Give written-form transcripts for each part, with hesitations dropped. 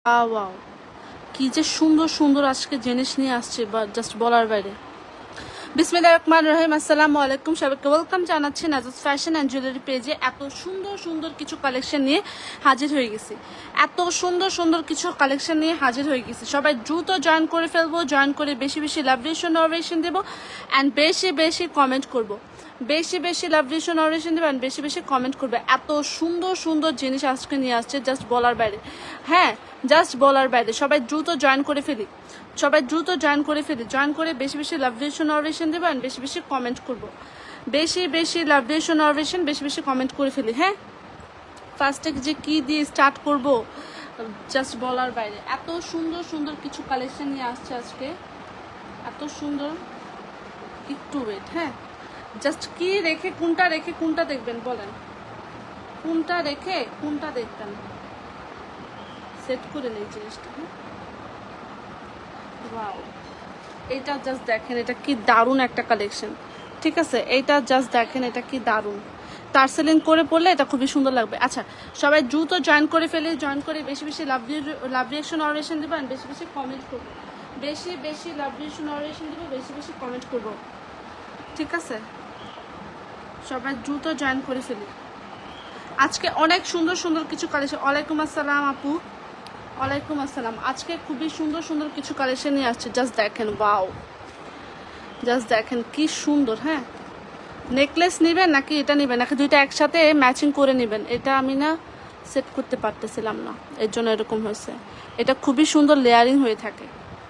Wow, কি যে সুন্দর সুন্দর আজকে জিনিস নিয়ে আসছে বা জাস্ট বলার বাইরে। বিসমিল্লাহির রহমানির রহিম। আসসালামু আলাইকুম, সবাইকে ওয়েলকাম জানাচ্ছি নাজুস ফ্যাশন অ্যান্ড জুয়েলারি পেজে। এত সুন্দর সুন্দর কিছু কালেকশন নিয়ে হাজির হয়ে গেছি, এত সুন্দর সুন্দর কিছু কালেকশন নিয়ে হাজির হয়ে গেছি। সবাই দ্রুত জয়েন করে ফেলবো, জয়েন করে বেশি বেশি লাভ রিলেশন অরেশন দেবো অ্যান্ড বেশি বেশি কমেন্ট করবো, বেশি বেশি লাভ রিলেশন অরেশন দেবো অ্যান্ড বেশি বেশি কমেন্ট করবে। এত সুন্দর সুন্দর জিনিস আজকে নিয়ে আসছে জাস্ট বলার বাইরে। হ্যাঁ, জাস্ট বলার বাইরে। সবাই দ্রুত জয়েন করে ফেলি, সবাই দ্রুত জয়েন করে ফেলি, জয়েন করে বেশি বেশি লাভ রিলেশন অরেশন দেবো অ্যান্ড বেশি বেশি কমেন্ট করবো, বেশি বেশি লাভ রিলেশন অরেশন বেশি বেশি কমেন্ট করে ফেলি। হ্যাঁ, ফার্স্টে যে কি দিয়ে স্টার্ট করব জাস্ট বলার বাইরে। এত সুন্দর সুন্দর কিছু কালেকশন নিয়ে আসছে আজকে, এত সুন্দর। একটু ওয়েট, হ্যাঁ, জাস্ট কি রেখে কোনটা দেখবেন বলেন, কোনটা রেখে কোনটা দেখবেন, সেট করে নেই জিনিসটা। ওয়াও, এটা জাস্ট দেখেন, এটা কি দারুণ একটা কালেকশন। ঠিক আছে, এইটা জাস্ট দেখেন, এটা কি দারুণ। টার্সেলিং করে পড়লে এটা খুবই সুন্দর লাগবে। আচ্ছা, সবাই দ্রুত জয়েন করে ফেলে, জয়েন করে বেশি বেশি লাভ রিয়েকশন অরেশন দেবো অ্যান্ড বেশি বেশি কমেন্ট করবো, বেশি বেশি লাভ রিয়েকশন অরেশন দেবো, বেশি বেশি কমেন্ট করবো। ঠিক আছে, সবাই দ্রুত জয়েন করে ফেলি। আজকে অনেক সুন্দর সুন্দর কিছু কালেকশন। ওয়ালাইকুম আসসালাম আপু, ওয়ালাইকুম আসসালাম। আজকে খুবই সুন্দর সুন্দর কিছু কালেকশন নিয়ে আসছে, জাস্ট দেখেন। ওয়াও, জাস্ট দেখেন কি সুন্দর। হ্যাঁ, নেকলেস নেবেন নাকি এটা নেবেন, নাকি দুইটা একসাথে ম্যাচিং করে নেবেন, এটা আমি না সেট করতে পারতেছিলাম না, এর জন্য এরকম হয়েছে। এটা খুবই সুন্দর লেয়ারিং হয়ে থাকে।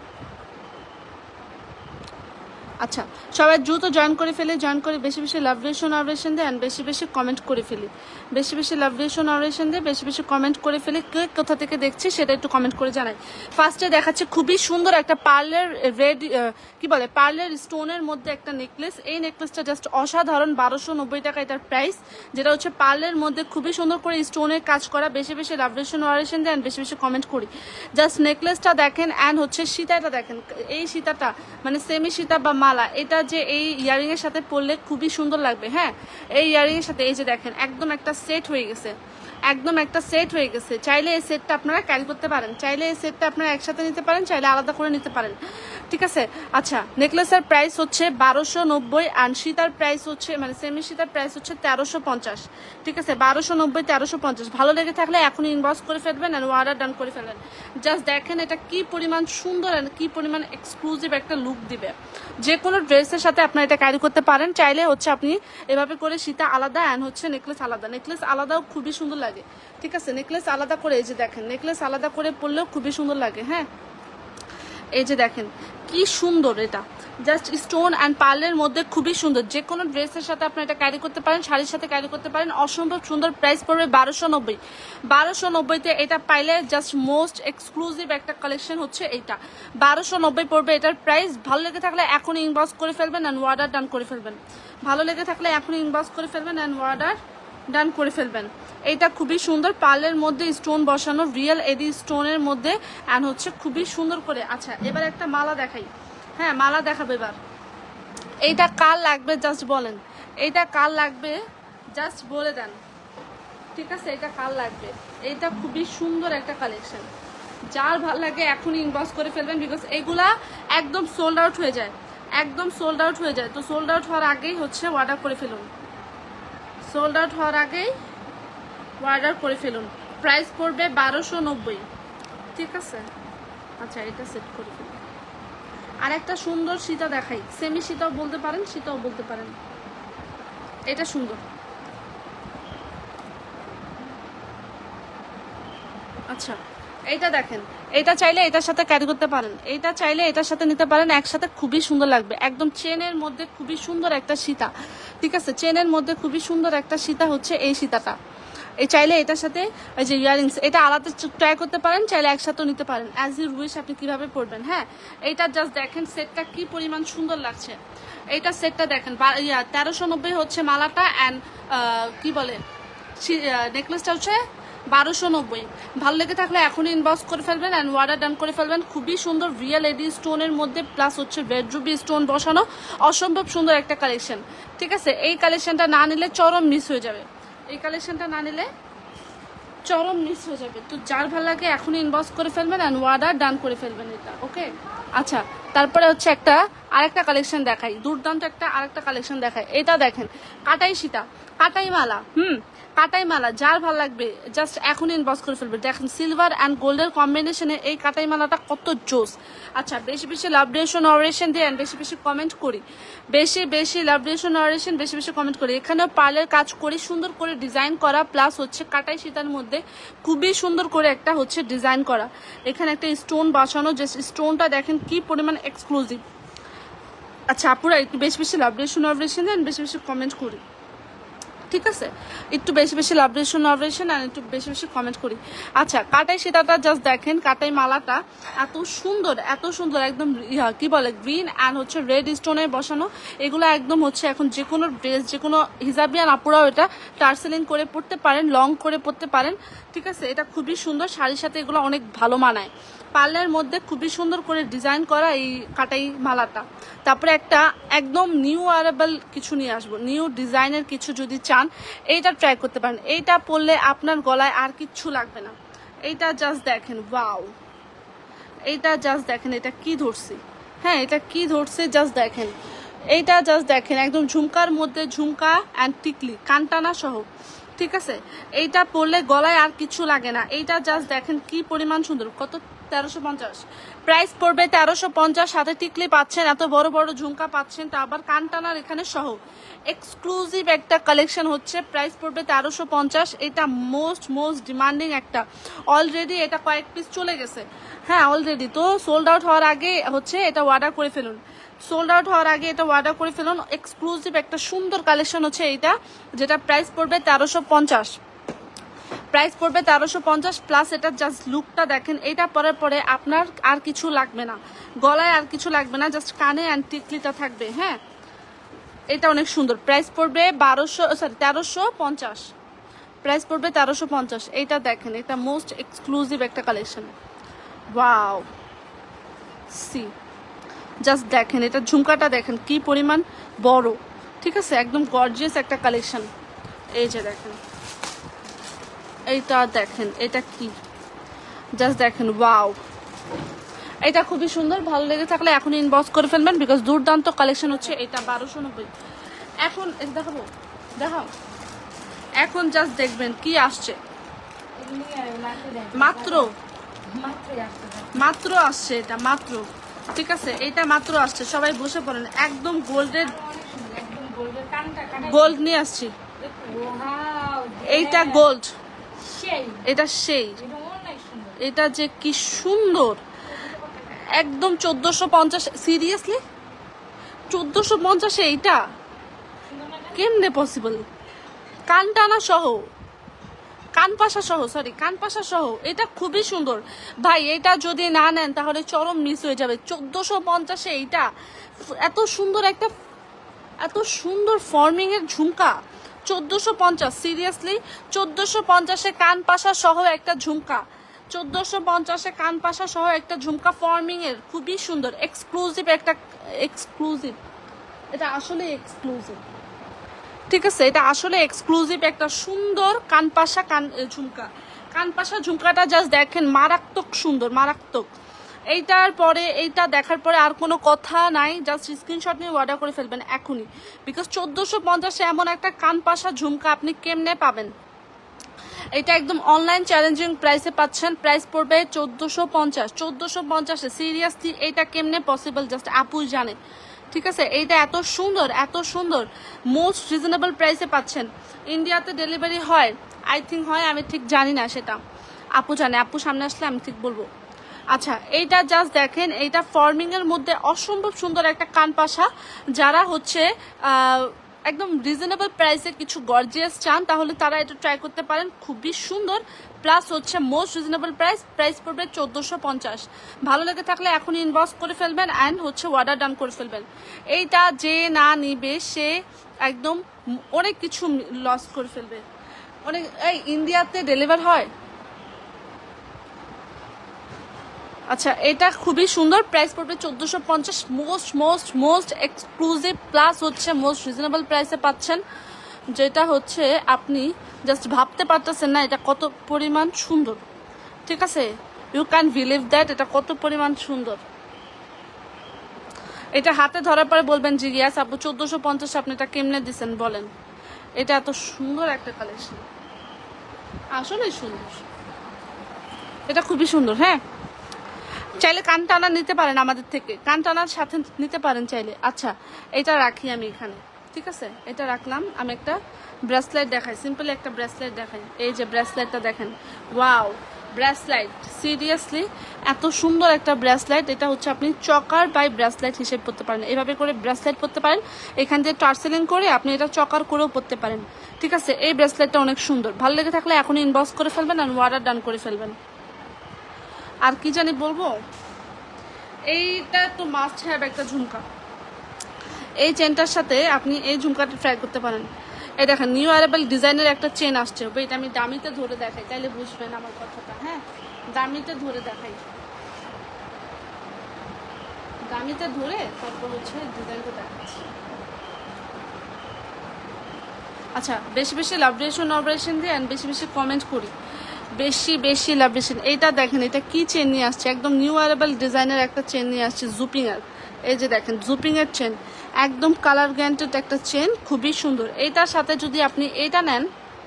আচ্ছা, সবাই দ্রুত জয়েন করে ফেলি, জয়েন করে বেশি বেশি লাভ রিলেশন অরেশন দেয় অ্যান্ড বেশি বেশি কমেন্ট করে ফেলি, বেশি বেশি লাভ রিলেশন অরেশন দিয়ে বেশি বেশি কমেন্ট করে ফেলি। কে কোথা থেকে দেখছি সেটা একটু কমেন্ট করে জানাই। ফার্স্টে দেখাচ্ছে খুবই সুন্দর একটা পার্লের রেড কি বলে পার্লের স্টোনের মধ্যে একটা নেকলেস। এই নেকলেসটা জাস্ট অসাধারণ, 1290 টাকা এটার প্রাইস, যেটা হচ্ছে পার্লের মধ্যে খুবই সুন্দর করে স্টোনের কাজ করা। বেশি বেশি লাভ রিলেশন অরেশন দেয় অ্যান্ড বেশি বেশি কমেন্ট করি। জাস্ট নেকলেসটা দেখেন অ্যান্ড হচ্ছে সীতাটা দেখেন। এই সীতাটা মানে সেমি সীতা বা মালা, এটা যে এই ইয়ারিং এর সাথে পরলে খুবই সুন্দর লাগবে। হ্যাঁ, এই ইয়ারিং এর সাথে এই যে দেখেন একদম একটা সেট হয়ে গেছে, একদম একটা সেট হয়ে গেছে। চাইলে এই সেটটা আপনারা ক্যারি করতে পারেন, চাইলে এই সেটটা আপনারা একসাথে নিতে পারেন, চাইলে আলাদা করে নিতে পারেন। ঠিক আছে। আচ্ছা, নেকলেসের প্রাইস হচ্ছে 1290 আর সীতার প্রাইস হচ্ছে মানে সেমি সীতার প্রাইস হচ্ছে 1350। ঠিক আছে, 1290 1350। ভালো লেগে থাকলে এখন ইনবক্স করে ফেলবেন আর অর্ডার ডান করে ফেলবেন। জাস্ট দেখেন এটা কি পরিমাণ সুন্দর আর কি পরিমাণ এক্সক্লুসিভ একটা লুক দিবে। যে কোনো ড্রেসের সাথে আপনারা এটা ক্যারি করতে পারেন। চাইলে হচ্ছে আপনি এভাবে করে সীতা আলাদা অ্যান্ড হচ্ছে নেকলেস আলাদা, নেকলেস আলাদাও খুবই সুন্দর লাগে। ঠিক আছে, নেকলেস আলাদা করে এই যে দেখেন, নেকলেস আলাদা করে পরলেও খুবই সুন্দর লাগে। হ্যাঁ, এই যে দেখেন কি সুন্দর, এটা জাস্ট স্টোন অ্যান্ড পার্লের মধ্যে খুবই সুন্দর। যে কোনো ড্রেসের সাথে আপনি এটা ক্যারি করতে পারেন, শাড়ির সাথে ক্যারি করতে পারেন। অসম্ভব সুন্দর। প্রাইস পড়বে 1290। 1290-তে এটা পাইলে জাস্ট মোস্ট এক্সক্লুসিভ একটা কালেকশন হচ্ছে এইটা। 1290 পড়বে এটার প্রাইস। ভালো লেগে থাকলে এখন ইনবক্স করে ফেলবেন অ্যান্ড অর্ডার ডান করে ফেলবেন। ভালো লেগে থাকলে এখন ইনবক্স করে ফেলবেন অ্যান্ড অর্ডার ডান করে ফেলবেন। এইটা খুবই সুন্দর, পার্লের মধ্যে স্টোন বসানো, রিয়েল এডি স্টোনের মধ্যে অ্যান্ড হচ্ছে খুবই সুন্দর করে। আচ্ছা, এবার একটা মালা দেখাই। হ্যাঁ, মালা দেখাবো এবার। এইটা কার লাগবে জাস্ট বলেন, এইটা কার লাগবে জাস্ট বলে দেন। ঠিক আছে, এটা কার লাগবে। এইটা খুবই সুন্দর একটা কালেকশন, যার ভালো লাগে এখন ইনবক্স করে ফেলবেন। বিকজ এগুলা একদম সোল্ড আউট হয়ে যায়, একদম সোল্ড আউট হয়ে যায়। তো সোল্ড আউট হওয়ার আগেই হচ্ছে অর্ডার করে ফেলুন, সোল্ড আউট হওয়ার আগেই অর্ডার করে ফেলুন। প্রাইস পড়বে 1290। ঠিক আছে। আচ্ছা, এটা সেট করে ফেলুন। আর একটা সুন্দর সীতা দেখাই, সেমি সীতাও বলতে পারেন, সীতাও বলতে পারেন। এটা সুন্দর। আচ্ছা, এইটা দেখেন, এটা চাইলে এটার সাথে ক্যারি করতে পারেন, এইটা চাইলে এটার সাথে নিতে পারেন, একসাথে খুবই সুন্দর লাগবে। একদম চেনের মধ্যে খুবই সুন্দর একটা সীতা। ঠিক আছে, চেনের মধ্যে খুবই সুন্দর একটা সীতা হচ্ছে এই সীতাটা। এই চাইলে এটার সাথে এই যে ইয়ারিংস, এটা আলাদা ট্রাই করতে পারেন, চাইলে একসাথেও নিতে পারেন। অ্যাজ ইউ উইশ আপনি কিভাবে পরবেন। হ্যাঁ, এইটা জাস্ট দেখেন সেটটা কি পরিমাণ সুন্দর লাগছে। এইটা সেটটা দেখেন 1390 হচ্ছে মালাটা অ্যান্ড কি বলে নেকলেসটা হচ্ছে 1290। ভালো লেগে থাকলে এখন ইনবক্স করে ফেলবেন অ্যান্ড অর্ডার ডান করে ফেলবেন। খুবই সুন্দর রিয়েল এডি স্টোনের মধ্যে প্লাস হচ্ছে রেড রুবি স্টোন বসানো, অসম্ভব সুন্দর একটা কালেকশন। ঠিক আছে, এই কালেকশনটা না নিলে চরম মিস হয়ে যাবে। এই কালেকশনটা না নিলে চরম মিস হয়ে যাবে। তো যার ভালো লাগে এখনই ইনবক্স করে ফেলবেন অ্যান্ড অর্ডার ডান করে ফেলবেন এটা, ওকে। আচ্ছা, তারপরে হচ্ছে আরেকটা কালেকশন দেখাই, দুর্দান্ত আরেকটা কালেকশন দেখাই। এটা দেখেন, কাটাই সীতা, কাটাই মালা, কাটাই মালা, যার ভালো লাগবে জাস্ট এখন ইনবক্স করে ফেলবে। দেখেন সিলভার অ্যান্ড গোল্ডের কম্বিনেশনে এই কাটাই মালাটা কত জোস। আচ্ছা, বেশি বেশি লাভ রিলেশন অরেশন দিয়ে বেশি বেশি কমেন্ট করি, বেশি বেশি লাভ রিলেশন অরেশন বেশি বেশি কমেন্ট করি। এখানেও পার্লের কাজ করি, সুন্দর করে ডিজাইন করা, প্লাস হচ্ছে কাটাই সীতার মধ্যে খুবই সুন্দর করে একটা হচ্ছে ডিজাইন করা। এখানে একটা স্টোন বসানো, যে স্টোনটা দেখেন কি পরিমাণ এক্সক্লুসিভ। আচ্ছা আপুরা একটু বেশি বেশি লাভ রিলেশন অরেশন দেন, বেশি বেশি কমেন্ট করি, ঠিক আছে? একটু বেশি বেশি লাভ রিলেশন অপারেশন আর একটু বেশি বেশি কমেন্ট করি। আচ্ছা, কাটাই সীতাটা জাস্ট দেখেন, কাটাই মালাটা এত সুন্দর, এত সুন্দর, একদম কি বলে গ্রিন অ্যান্ড হচ্ছে রেড স্টোনে বসানো। এগুলো একদম হচ্ছে এখন যে কোনো ড্রেস, যে কোনো হিজাবিয়ান আপুরাও এটা টার্সেলিং করে পড়তে পারেন, লং করে পড়তে পারেন, ঠিক আছে? এটা খুবই সুন্দর, শাড়ির সাথে এগুলো অনেক ভালো মানায়। পার্লের মধ্যে খুবই সুন্দর করে ডিজাইন করা এই কাটাই মালাটা। তারপরে একটা একদম নিউ আরেবল কিছু নিয়ে আসবো, নিউ ডিজাইনের কিছু যদি চান এইটা ট্রাই করতে পারেন। এইটা পরলে আপনার গলায় আর কিচ্ছু লাগবে না। এইটা জাস্ট দেখেন, ওয়াও, এইটা জাস্ট দেখেন, এটা কি ধরছি, হ্যাঁ এটা কি ধরছে জাস্ট দেখেন, এইটা জাস্ট দেখেন, একদম ঝুমকার মধ্যে ঝুমকা অ্যান্ড টিকলি, কানটানা সহ, ঠিক আছে? এইটা পরলে গলায় আর কিছু লাগে না। এইটা জাস্ট দেখেন কি পরিমাণ সুন্দর। কত? 1350 প্রাইস পড়বে, 1350। সাথে টিকলি পাচ্ছেন, এত বড় বড় ঝুমকা পাচ্ছেন, তা আবার কানটানার এখানে সহ এক্সক্লুসিভ একটা কালেকশন হচ্ছে। প্রাইস পড়বে 1350। এটা মোস্ট ডিমান্ডিং একটা, অলরেডি এটা কয়েক পিস চলে গেছে, হ্যাঁ অলরেডি। তো সোল্ড আউট হওয়ার আগে হচ্ছে এটা অর্ডার করে ফেলুন, সোল্ড আউট হওয়ার আগে এটা অর্ডার করে ফেলুন। এক্সক্লুসিভ একটা সুন্দর কালেকশন হচ্ছে এইটা, যেটা প্রাইস পড়বে 1350। প্রাইস পড়বে 1350 প্লাস। এটা জাস্ট লুকটা দেখেন, এটা পরে পরে আপনার আর কিছু লাগবে না, গলায় আর কিছু লাগবে না, জাস্ট কানে অ্যান্ড টিকলিটা থাকবে, হ্যাঁ এটা অনেক সুন্দর। প্রাইস পড়বে 1350, প্রাইস পড়বে 1350। এইটা দেখেন, এটা মোস্ট এক্সক্লুসিভ একটা কালেকশন, ওয়াও, সি জাস্ট দেখেন, এটা ঝুমকাটা দেখেন কি পরিমাণ বড়, ঠিক আছে? একদম গর্জিয়াস একটা কালেকশন। এই যে দেখেন, এইটা দেখেন, এটা কি জাস্ট দেখেন, ওয়াও, এটা খুবই সুন্দর। ভালো লেগে থাকলে এখন ইনবক্স করে ফেলবেন, বিকজ দুর্দান্ত কালেকশন হচ্ছে এটা। 1290। এখন দেখাবো, দেখাও, এখন জাস্ট দেখবেন কি আসছে, মাত্র আসছে এটা, মাত্র, ঠিক আছে? এটা মাত্র আসছে, সবাই বসে পড়েন। একদম গোল্ডের, গোল্ড নিয়ে আসছি, এইটা গোল্ড, এটা সেই, এটা যে কি সুন্দর, একদম 1450। সিরিয়াসলি 1450 এইটা কেমনে পসিবল? কানটানা সহ, কানপাশা সহ, সরি কানপাশা সহ, এটা খুবই সুন্দর ভাই। এটা যদি না নেন তাহলে চরম মিস হয়ে যাবে। 1450 এইটা এত সুন্দর একটা, এত সুন্দর ফর্মিং এর ঝুমকা, 1450। সিরিয়াসলি 1450-এ কানপাশা সহ একটা ঝুমকা, 1450-এ কানপাশা সহ একটা ঝুমকা ফর্মিং এর, খুবই সুন্দর, এক্সক্লুসিভ একটা, এক্সক্লুসিভ, এটা আসলে এক্সক্লুসিভ, ঠিক আছে? এটা আসলে এক্সক্লুসিভ একটা সুন্দর কানপাশা ঝুমকা। কানপাশা ঝুমকাটা জাস্ট দেখেন, মারাত্মক সুন্দর, মারাত্মক। এইটার পরে, এইটা দেখার পরে আর কোনো কথা নাই, জাস্ট স্ক্রিনশট নিয়ে অর্ডার করে ফেলবেন এখনই, বিকজ 1450-এ এমন একটা কানপাশা ঝুমকা আপনি কেমনে পাবেন? এটা একদম অনলাইন চ্যালেঞ্জিং প্রাইসে পাচ্ছেন। প্রাইস পড়বে 1450। 1450-এ সিরিয়াসলি এইটা কেমনে পসিবল জাস্ট আপুই জানে, ঠিক আছে? এইটা এত সুন্দর, এত সুন্দর, মোস্ট রিজনেবল প্রাইসে পাচ্ছেন। ইন্ডিয়াতে ডেলিভারি হয়, আই থিঙ্ক হয়, আমি ঠিক জানি না, সেটা আপু জানে, আপু সামনে আসলে আমি ঠিক বলবো। আচ্ছা, এইটা জাস্ট দেখেন, এইটা ফর্মিং এর মধ্যে অসম্ভব সুন্দর একটা কানপাশা। যারা হচ্ছে একদম রিজনেবল প্রাইসে কিছু গর্জিয়াস চান তাহলে তারা এটা ট্রাই করতে পারেন, খুবই সুন্দর, প্লাস হচ্ছে মোস্ট রিজনেবল প্রাইস। প্রাইস পড়বে 1450। ভালো লেগে থাকলে এখন ইনবক্স করে ফেলবেন অ্যান্ড হচ্ছে অর্ডার ডান করে ফেলবেন। এইটা যে না নিবে সে একদম অনেক কিছু লস করে ফেলবে, অনেক। এই ইন্ডিয়াতে ডেলিভার হয়। আচ্ছা, এটা খুবই সুন্দর, প্রাইস পড়বে 1450। মোস্ট এক্সক্লুসিভ প্লাস হচ্ছে মোস্ট রিজনেবল প্রাইসে পাচ্ছেন। যেটা হচ্ছে আপনি জাস্ট ভাবতে পারতেছেন না এটা কত পরিমাণ সুন্দর। ঠিক আছে, ইউ ক্যান বিলিভ দ্যাট এটা কত পরিমাণ সুন্দর। এটা হাতে ধরার পরে বলবেন জি ইয়াস আপু 1450 আপনি এটা কেমনে দিচ্ছেন বলেন। এটা এত সুন্দর একটা কালেকশন, আসলে সুন্দর, এটা খুবই সুন্দর। হ্যাঁ, চাইলে কান টানা নিতে পারেন আমাদের থেকে, কান টানার সাথে নিতে পারেন চাইলে। আচ্ছা, এটা রাখি আমি এখানে, ঠিক আছে, এটা রাখলাম। আমি একটা ব্রেসলেট দেখাই, সিম্পলি একটা ব্রেসলেট দেখাই। এই যে ব্রেসলেটটা দেখেন, ওয়াও ব্রেসলেট, সিরিয়াসলি এত সুন্দর একটা ব্রেসলেট। এটা হচ্ছে আপনি চকার বাই ব্রেসলেট হিসেবে পরতে পারেন, এভাবে করে ব্রেসলেট পরতে পারেন। এখান দিয়ে টার্সেলিং করে আপনি এটা চকার করেও পরতে পারেন। ঠিক আছে, এই ব্রেসলেটটা অনেক সুন্দর। ভালো লেগে থাকলে এখন ইনবক্স করে ফেলবেন আর অর্ডার ডান করে ফেলবেন। আর কি জানি বলবো, এইটা তো মাস্ট হ্যাভ একটা ঝুমকা। এই চেনটার সাথে আপনি এই ঝুমকাটা ট্রাই করতে পারেন। এই দেখেন নিউ অ্যারাইভাল ডিজাইনের একটা চেন আসছে, এটা আমি দামিতে ধরে দেখাই তাইলে বুঝবেন আমার কথাটা। হ্যাঁ, দামিতে ধরে দেখাই, দামিতে ধরে তারপর হচ্ছে ডিজাইনটা দেখাচ্ছি। আচ্ছা, বেশি বেশি লাভ রিলেশন অপারেশন দিয়ে বেশি বেশি কমেন্ট করি, বেশি বেশি লাভ রিলেশন। এইটা দেখেন, এটা কি চেন নিয়ে আসছে, একদম নিউ অ্যারাইভাল ডিজাইনের একটা চেন নিয়ে আসছে, জুপিং এর। এই যে দেখেন জুপিং এর চেন, একদম কালার গ্যারান্টেড একটা চেন, খুবই সুন্দর। এইটার সাথে যদি আপনি এইটা নেন,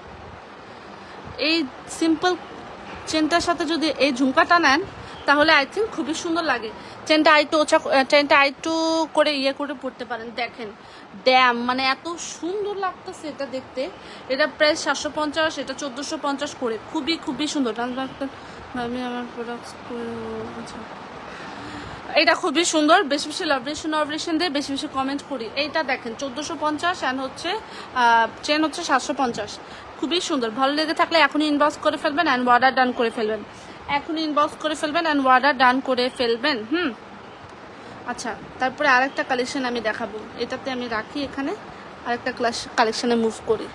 এই সিম্পল চেনটার সাথে যদি এই ঝুমকাটা নেন তাহলে আই থিঙ্ক খুবই সুন্দর লাগে। চেনটা আইটু ওচা, চেনটা আইটু করে ইয়ে করে পড়তে পারেন। দেখেন ড্যাম, মানে এত সুন্দর লাগতেছে এটা দেখতে। এটা প্রায় 750, এটা 1450 করে, খুবই খুবই সুন্দর। আমি আমার প্রোডাক্টস, আচ্ছা এটা খুবই সুন্দর। বেশি বেশি লাভ রিলেশন দিয়ে বেশি বেশি কমেন্ট করি। এইটা দেখেন 1450 অ্যান্ড হচ্ছে চেন হচ্ছে 750, খুবই সুন্দর। ভালো লেগে থাকলে এখনই ইনবক্স করে ফেলবেন অ্যান্ড অর্ডার ডান করে ফেলবেন, এখনই ইনবক্স করে ফেলবেন অ্যান্ড অর্ডার ডান করে ফেলবেন। আচ্ছা, তারপরে আরেকটা কালেকশন আমি দেখাবো, এটাতে আমি রাখি এখানে, আরেকটা কালেকশনে মুভ করি।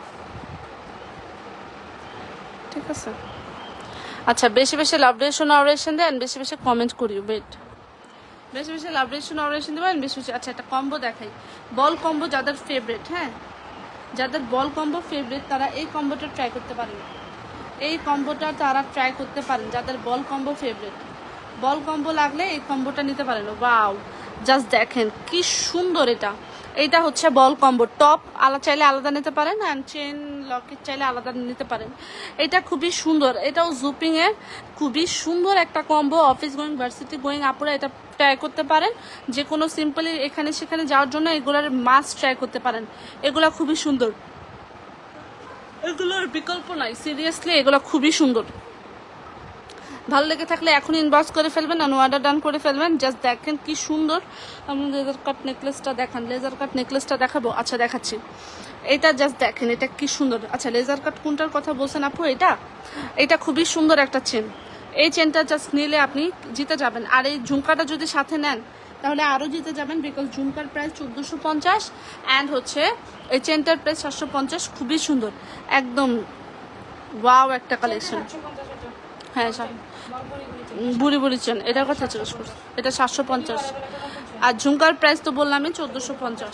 ঠিক আছে, আচ্ছা বেশি বেশি লাভ রিলেশন দেন, বেশি বেশি কমেন্ট করি। ওয়েট, বেশি বেশি লাভ রিলেশন দেবেন বেশি বেশি। আচ্ছা, একটা কম্বো দেখাই, বল কম্বো যাদের ফেভারিট, হ্যাঁ যাদের বল কম্বো ফেভারিট তারা এই কম্বোটা ট্রাই করতে পারেন, এই কম্বোটা তারা ট্রাই করতে পারেন যাদের ball combo favourite. Ball combo লাগলে এই কম্বোটা নিতে পারেন। ওয়াও, জাস্ট দেখেন কি সুন্দর এটা। এইটা হচ্ছে বল কম্বো, টপ চাইলে আলাদা নিতে পারেন অ্যান্ড চেন লকেট চাইলে আলাদা নিতে পারেন। এটা খুবই সুন্দর, এটাও জুপিং এর, খুবই সুন্দর একটা combo. Office going, varsity going আপুরা এটা ট্রাই করতে পারেন, যে কোনো সিম্পলি এখানে সেখানে যাওয়ার জন্য এগুলোর মাস্ট ট্রাই করতে পারেন। এগুলা খুবই সুন্দর, এগুলোর বিকল্প নাই, সিরিয়াসলি এগুলো খুবই সুন্দর। ভালো লেগে থাকলে এখন ইনবক্স করে ফেলবেন আর অর্ডার ডান করে ফেলবেন। জাস্ট দেখেন কি সুন্দর। আমি লেজার কাট নেকলেসটা দেখান, লেজার কাট নেকলেসটা দেখাবো। আচ্ছা দেখাচ্ছি, এটা জাস্ট দেখেন এটা কি সুন্দর। আচ্ছা, লেজার কাট কোনটার কথা বলছেন আপু? এটা খুবই সুন্দর একটা চেন। এই চেনটা জাস্ট নিলে আপনি জিতে যাবেন, আর এই ঝুমকাটা যদি সাথে নেন তাহলে আরও জিতে যাবেন, বিকজ ঝুমকার প্রাইস 1450 অ্যান্ড হচ্ছে এই চেনটার প্রাইস 750। খুবই সুন্দর, একদম ওয়াও একটা কালেকশন। হ্যাঁ, বুড়ি বুড়ি চেন, এটার কথা জিজ্ঞেস করছি। এটা 750 আর ঝুমকার প্রাইস তো বললামই 1450।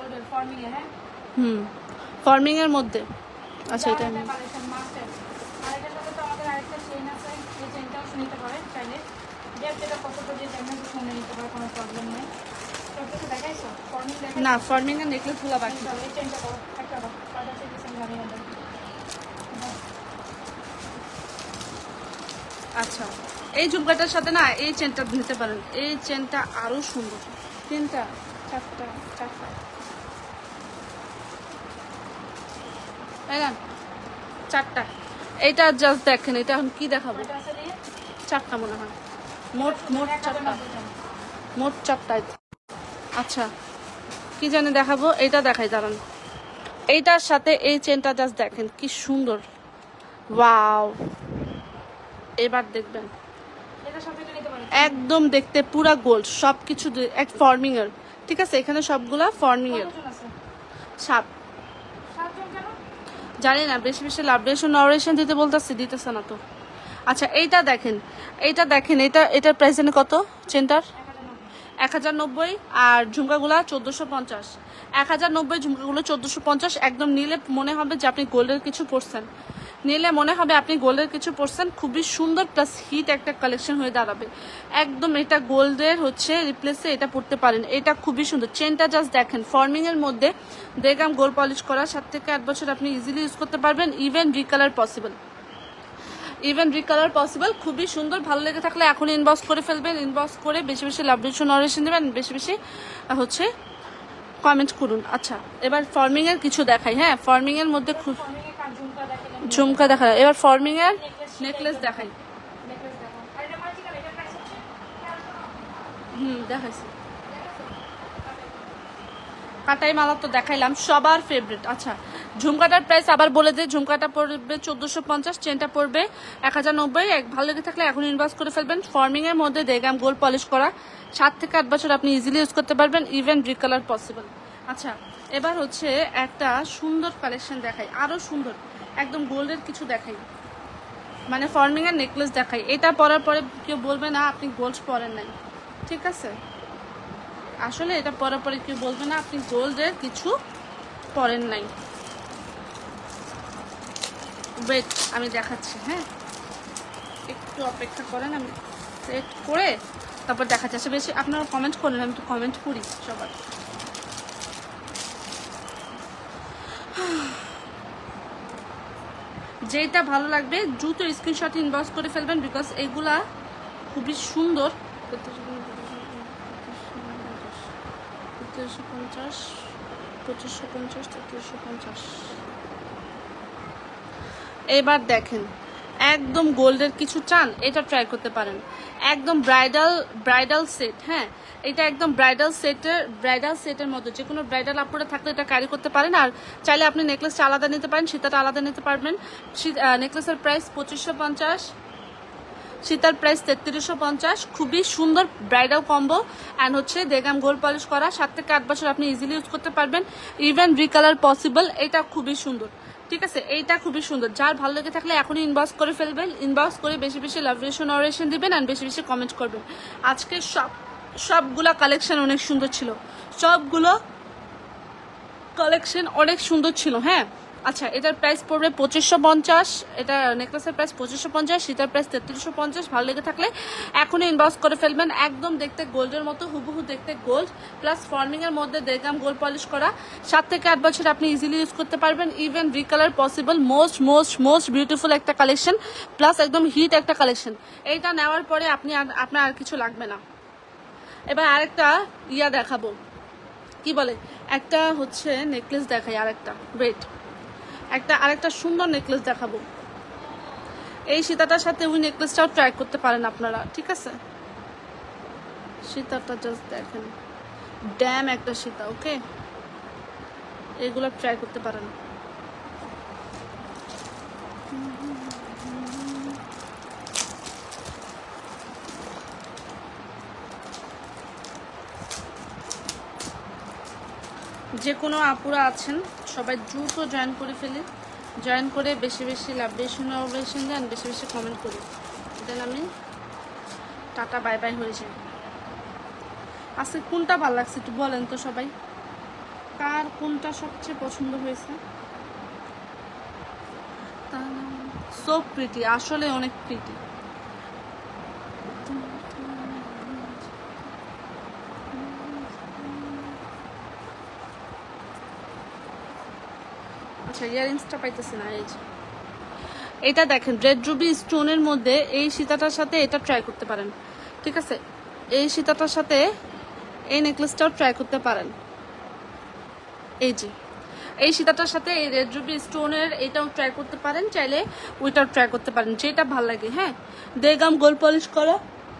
ফর্মিং এর মধ্যে। আচ্ছা, এটা না, ফর্মিং এর নেকলেস গুলা বাকি। আচ্ছা, এই ঝুমকাটার সাথে না এই চেনটা নিতে পারেন, এই চেনটা আরো সুন্দর। তিনটা, চারটা, চারটা। এইটা জাস্ট দেখেন, এটা এখন কি দেখাবো, চারটা মনে হয়, মোট চারটা। আচ্ছা, কি জানি দেখাবো, এইটা দেখাই দাঁড়ান। এইটার সাথে এই চেনটা জাস্ট দেখেন কি সুন্দর, ওয়াও। এবার দেখবেন একদম দেখতে পুরা গোল্ড, সবকিছু এক ফর্মিং এর। ঠিক আছে, এখানে সবগুলা ফর্মিং এর। 7 জানি না, বেশি বেশি লাভ রিলেশন দিতে বলতেছে, দিতেছে না তো। আচ্ছা, এইটা দেখেন, এটা এটার প্রাইস জানি কত চেনটার? 1090, আর ঝুমকাগুলা 1450। 1090 ঝুমকাগুলো 1450। একদম নিলে মনে হবে যে আপনি গোল্ডের কিছু পরছেন, নিলে মনে হবে আপনি গোল্ডের কিছু পরছেন। খুবই সুন্দর প্লাস হিট একটা কালেকশন হয়ে দাঁড়াবে একদম। এটা গোল্ডের হচ্ছে রিপ্লেসে এটা পরতে পারেন, এটা খুবই সুন্দর। চেনটা জাস্ট দেখেন, ফর্মিং এর মধ্যে দেখলাম গোল্ড পলিশ করা, 7 থেকে 8 বছর আপনি ইজিলি ইউজ করতে পারবেন। Even recolour possible, even recolour possible. খুবই সুন্দর। ভালো লেগে থাকলে এখন ইনবক্স করে ফেলবেন, ইনবক্স করে বেশি বেশি লাভ রিলেশন অরেশন দেবেন, বেশি বেশি হচ্ছে কমেন্ট করুন। আচ্ছা এবার ফর্মিং এর কিছু দেখাই। হ্যাঁ ফর্মিং এর মধ্যে খুব ঝুমকা দেখা, এবার ফর্মিং এর নেকলেস দেখাই। দেখাইছি কাটাই মালা তো দেখাইলাম, সবার ফেভারিট। আচ্ছা ঝুমকাটার প্রাইস আবার বলে দে, ঝুমকাটা পড়বে 1450, চেনটা পড়বে 1090। ভালো লেগে থাকলে এখন ইনভেস্ট করে ফেলবেন। ফর্মিং এর মধ্যে দেখলাম গোল্ড পলিশ করা, 7 থেকে 8 বছর আপনি ইজিলি ইউজ করতে পারবেন, ইভেন রিকালার পসিবল। আচ্ছা এবার হচ্ছে একটা সুন্দর কালেকশন দেখাই, আরো সুন্দর একদম গোল্ডের কিছু দেখাই, মানে ফর্মিং এর নেকলেস দেখাই। এটা পরার পরে কেউ বলবে না আপনি গোল্ড পরেন নাই, ঠিক আছে? আসলে এটা পরার পরে কেউ বলবে না আপনি গোল্ডের কিছু পরেন নাই। ওয়েট আমি দেখাচ্ছি, হ্যাঁ একটু অপেক্ষা করেন, আমি সেট করে তারপর দেখাচ্ছি। আসলে বেশি আপনারা কমেন্ট করেন, আমি একটু কমেন্ট করি সবার। যেটা ভালো লাগবে দ্রুত স্ক্রিনশট ইনবক্স করে ফেলবেন, বিকজ এগুলা খুবই সুন্দর। 1350, 2550, 1350। এবার দেখেন একদম গোল্ডের কিছু চান, এটা ট্রাই করতে পারেন। একদম ব্রাইডাল সেট, হ্যাঁ এটা একদম ব্রাইডাল সেটের মতো। যে কোনো ব্রাইডাল আপুরা থাকলে এটা ক্যারি করতে পারেন। আর চাইলে আপনি নেকলেসটা আলাদা নিতে পারেন, সীতাটা আলাদা নিতে পারবেন। নেকলেসের প্রাইস 2550, সীতার প্রাইস 3350। খুবই সুন্দর ব্রাইডাল কম্বো অ্যান্ড হচ্ছে দেখলাম গোল্ড পলিশ করা, 7 থেকে 8 বছর আপনি ইজিলি ইউজ করতে পারবেন, ইভেন রিকালার পসিবল। এটা খুবই সুন্দর, ঠিক আছে? এইটা খুবই সুন্দর। যার ভালো লেগে থাকলে এখনই ইনবক্স করে ফেলবেন, ইনবক্স করে বেশি বেশি লাভ রিলেশন অরেশন দিবেন অ্যান্ড বেশি বেশি কমেন্ট করবেন। আজকে সবগুলা কালেকশন অনেক সুন্দর ছিল, সবগুলো কালেকশন অনেক সুন্দর ছিল। হ্যাঁ আচ্ছা এটার প্রাইস পড়বে 2550, এটা নেকলেসের প্রাইস 2550, সীতার প্রাইস 3350। ভালো লেগে থাকলে এখনই ইনবক্স করে ফেলবেন। একদম দেখতে গোল্ডের মতো, হুবহু দেখতে গোল্ড, প্লাস ফর্মিং এর মধ্যে দেখলাম গোল্ড পলিশ করা, 7 থেকে 8 বছর আপনি ইজিলি ইউজ করতে পারবেন, even recolour possible. Most beautiful একটা কালেকশন, প্লাস একদম হিট একটা কালেকশন। এইটা নেওয়ার পরে আপনার আর কিছু লাগবে না। এবার আরেকটা দেখাবো, কি বলে একটা হচ্ছে নেকলেস দেখাই, আরেকটা ওয়েট, আরেকটা সুন্দর নেকলেস দেখাবো। এই সীতাটার সাথে ওই নেকলেসটাও ট্রাই করতে পারেন আপনারা, ঠিক আছে? সীতাটা জাস্ট দেখেন, ড্যাম একটা সীতা, ওকে? এগুলো ট্রাই করতে পারেন। যে কোনো আপুরা আছেন সবাই দ্রুত জয়েন করে ফেলে, জয়েন করে বেশি বেশি লাভ রিলেশন দেন, বেশি বেশি কমেন্ট করি, দেন আমি টাটা বাই বাই হয়ে যাই। আজকে কোনটা ভালো লাগছে একটু বলেন তো সবাই, কার কোনটা সবচেয়ে পছন্দ হয়েছে? সো প্রিটি, আসলে অনেক প্রিটি। আচ্ছা ইয়ারিংসটা পাইতেছি না, এই যে এটা দেখেন রেড রুবি স্টোনের মধ্যে এই সীতাটার সাথে এটা ট্রাই করতে পারেন, ঠিক আছে? এই সীতাটার সাথে এই নেকলেসটাও ট্রাই করতে পারেন। এই যে এই সীতাটার সাথে এই রেড রুবি স্টোনের এটাও ট্রাই করতে পারেন, চাইলে ওইটাও ট্রাই করতে পারেন, যেটা ভালো লাগে। হ্যাঁ দেখলাম গোল্ড পলিশ করা,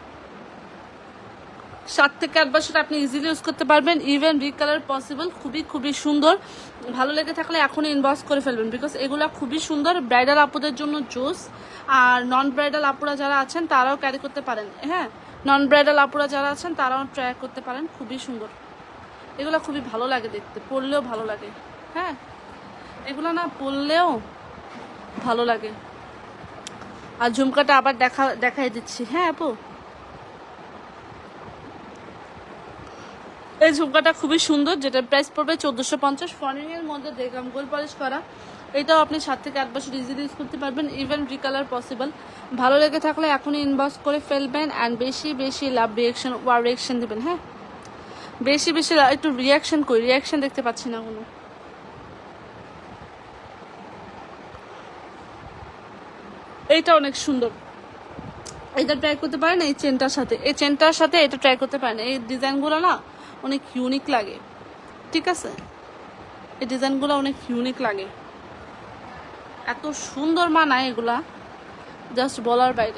7 থেকে 8 বছর আপনি ইজিলি ইউজ করতে পারবেন, ইভেন রিকালার পসিবল। খুবই সুন্দর। ভালো লেগে থাকলে এখনই ইনবক্স করে ফেলবেন, বিকজ এগুলা খুবই সুন্দর। ব্রাইডাল আপুদের জন্য জুস, আর নন ব্রাইডাল আপুরা যারা আছেন তারাও ক্যারি করতে পারেন। হ্যাঁ নন ব্রাইডাল আপুরা যারা আছেন তারাও ট্রাই করতে পারেন, খুবই সুন্দর। এগুলো খুবই ভালো লাগে দেখতে, পরলেও ভালো লাগে। হ্যাঁ এগুলো না পরলেও ভালো লাগে। আর ঝুমকাটা আবার দেখাই দিচ্ছি। হ্যাঁ আপু এই ঝুমকাটা খুবই সুন্দর, যেটার প্রাইস পড়বে 1450। ফর্নিং এর মধ্যে দেখলাম গোল পলিশ করা, এটাও আপনি 7 থেকে 8 বছর ইজিলি ইউজ করতে পারবেন, ইভেন রিকালার পসিবল। ভালো লেগে থাকলে এখনই ইনবক্স করে ফেলবেন অ্যান্ড বেশি বেশি লাভ রিয়াকশন ওয়ার রিয়াকশন দিবেন। হ্যাঁ, বেশি বেশি একটু রিয়াকশন করি, রিয়াকশন দেখতে পাচ্ছি না কোনো। এইটা অনেক সুন্দর, এটা ট্রাই করতে পারেন এই চেনটার সাথে, এই চেনটার সাথে এটা ট্রাই করতে পারেন। এই ডিজাইনগুলো না অনেক ইউনিক লাগে, ঠিক আছে, এই ডিজাইনগুলো অনেক ইউনিক লাগে, এত সুন্দর মানায় এগুলা, জাস্ট বলার বাইরে।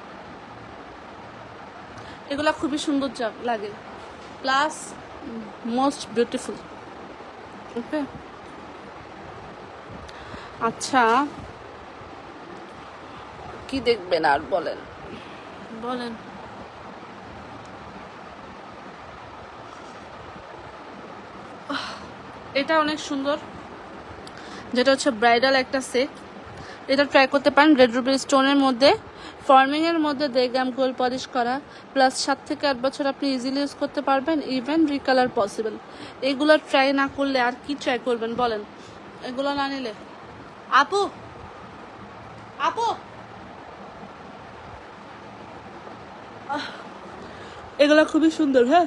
এগুলা খুবই সুন্দর লাগে, প্লাস মোস্ট বিউটিফুল। ওকে, আচ্ছা কি দেখবেন আর বলেন বলেন। এটা অনেক সুন্দর, যেটা হচ্ছে ব্রাইডাল একটা সেট, এটা ট্রাই করতে পারেন। রেড রুবি স্টোনের মধ্যে, ফর্মিং এর মধ্যে দেখলাম গোল পলিশ করা, প্লাস 7 থেকে 8 বছর আপনি ইজিলি ইউজ করতে পারবেন, ইভেন রিকালার পসিবল। এগুলো ট্রাই না করলে আর কি ট্রাই করবেন বলেন? এগুলো না নিলে আপু আপু এগুলো খুবই সুন্দর। হ্যাঁ,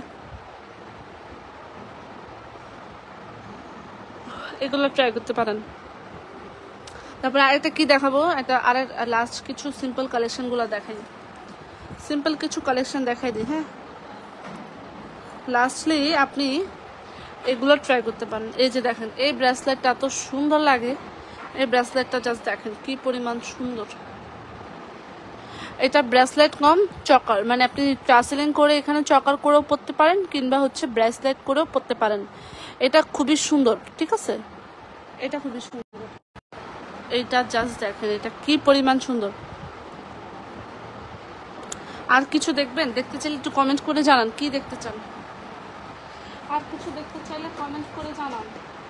এগুলো ট্রাই করতে পারেন। তারপরে আরেকটা কি দেখাবো, একটা আর লাস্ট কিছু সিম্পল কালেকশন গুলো দেখাই, সিম্পল কিছু কালেকশন দেখাই দিই। হ্যাঁ, লাস্টলি আপনি এগুলো ট্রাই করতে পারেন। এই যে দেখেন, এই ব্রেসলেটটা এত সুন্দর লাগে, এই ব্রেসলেটটা জাস্ট দেখেন কি পরিমাণ সুন্দর। এটা ব্রেসলেট কম চকার, মানে আপনি টাসেলিং করে এখানে চকার করেও পরতে পারেন, কিংবা হচ্ছে ব্রেসলেট করেও পরতে পারেন। এটা খুবই সুন্দর, ঠিক আছে, এটা খুবই সুন্দর। এইটা জাস্ট দেখেন এটা কি পরিমাণ সুন্দর। আর কিছু দেখবেন, দেখতে চাইলে একটু কমেন্ট করে জানান কি দেখতে চান, আর কিছু দেখতে চাইলে কমেন্ট করে জানান।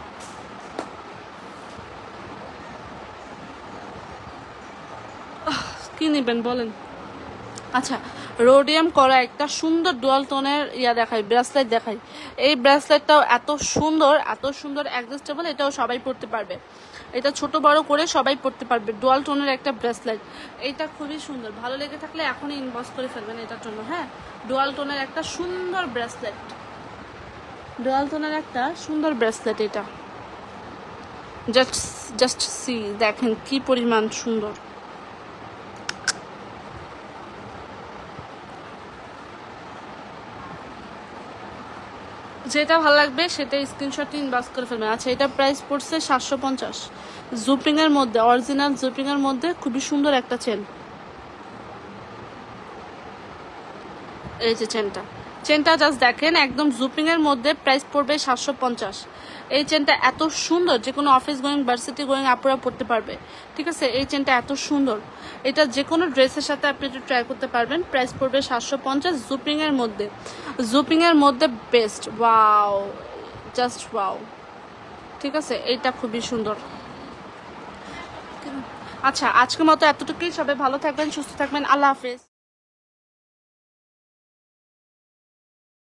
কি নেবেন বলেন? আচ্ছা, রোডিয়াম করা একটা সুন্দর ডুয়াল টোনের দেখাই, ব্রেসলেট দেখাই। এই ব্রেসলেটটাও এত সুন্দর, এত সুন্দর, অ্যাডজাস্টেবল, এটাও সবাই পরতে পারবে, এটা ছোট বড় করে সবাই পরতে পারবে। ডুয়াল টোনের একটা ব্রেসলেট, এইটা খুবই সুন্দর। ভালো লেগে থাকলে এখনই ইনবক্স করে ফেলবেন এটার জন্য। হ্যাঁ, ডুয়াল টোনের একটা সুন্দর ব্রেসলেট, ডুয়াল টোনের একটা সুন্দর ব্রেসলেট। এটা জাস্ট সি, দেখেন কি পরিমাণ সুন্দর। যেটা ভালো লাগবে সেটা স্ক্রিনশট ইনবক্স করে ফেলবেন। আচ্ছা, এটা প্রাইস পড়ছে 750, জুপিং এর মধ্যে, অরিজিনাল জুপিং এর মধ্যে খুবই সুন্দর একটা চেন। এই যে চেনটা জাস্ট দেখেন, একদম জুপিং এর মধ্যে, প্রাইস পড়বে 750। এই চেনটা এত সুন্দর, যে কোনো অফিস গোয়িং, ভার্সিটি গোয়িং আপুরা পড়তে পারবে, ঠিক আছে। এই চেনটা এত সুন্দর, এটা যে কোনো ড্রেসের সাথে আপনি একটু ট্রাই করতে পারবেন। প্রাইস পড়বে 750, জুপিং এর মধ্যে, জুপিং এর মধ্যে বেস্ট। ওয়াও, জাস্ট ওয়াও, ঠিক আছে, এইটা খুবই সুন্দর। আচ্ছা, আজকের মতো এতটুকুই, সবাই ভালো থাকবেন, সুস্থ থাকবেন, আল্লাহ হাফেজ।